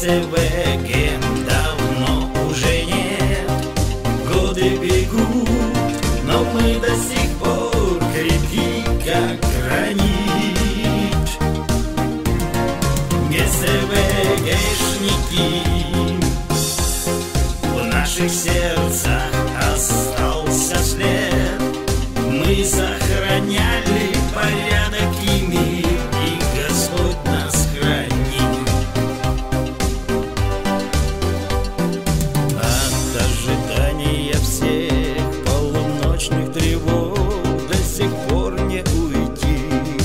ГСВГ давно уже нет. Годы бегут, но мы до сих пор крепки, как гранит. ГСВГшники, в наших сердцах остался след. Мы сохраняли порядок и мир, и Господь нас хранил. От ожидания всех полуночных тревог до сих пор не уйти.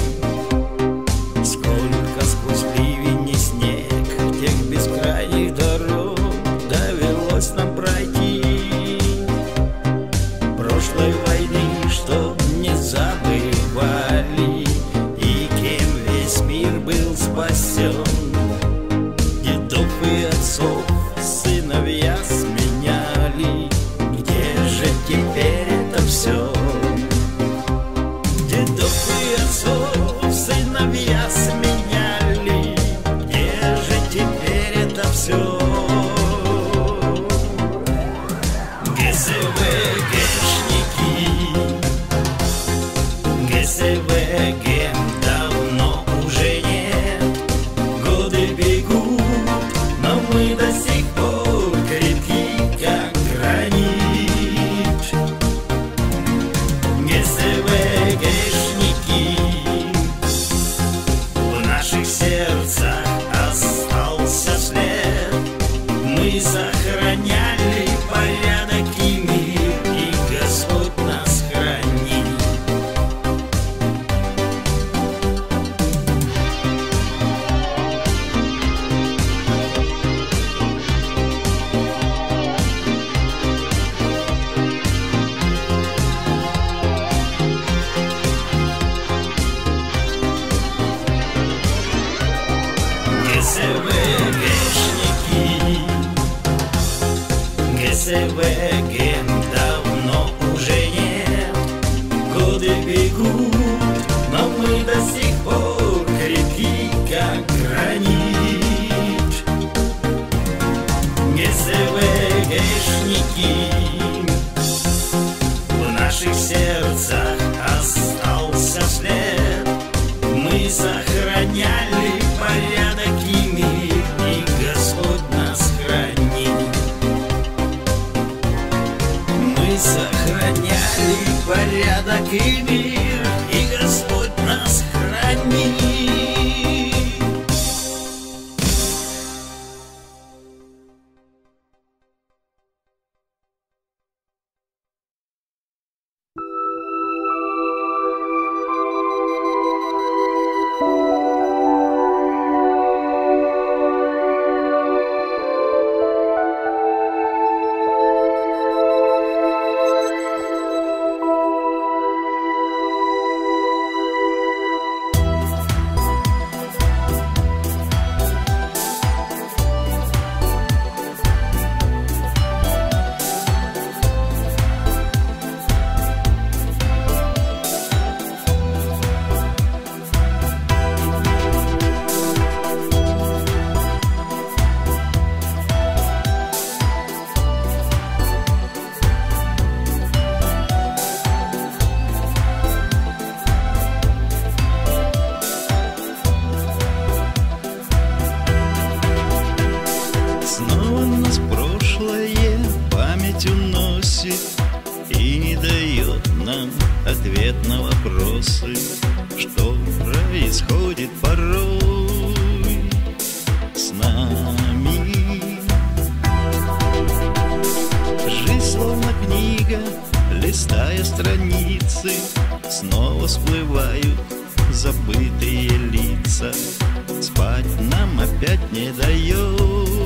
Сколько сквозь ливень и снег тех бескрайних дорог довелось нам пройти. Прошлой войны, что не забывали, и кем весь мир был спасен. Дедов и отцов сыновья сменяли. Где же теперь это все? Дедов и отцов сыновья сменяли. Где же теперь это все? ГСВГ давно уже нет. Годы бегут, но мы до сих пор крепки, как гранит. ГСВГшники, в наших сердцах остался след. Мы сохраняли порядок и мир, и Господь нас хранил. ГСВГ давно уже нет. Годы бегут, но мы до сих пор крепки, как гранит. ГСВГшники, в наших сердцах остался след. Мы сохраняли порядок и мир, и Господь нас хранил. Мы сохраняли порядок и мир, и Господь нас хранил. Снова нас прошлое память уносит и не дает нам ответ на вопросы, что происходит порой с нами. Жизнь словно книга, листая страницы, снова всплывают забытые лица. Спать нам опять не дает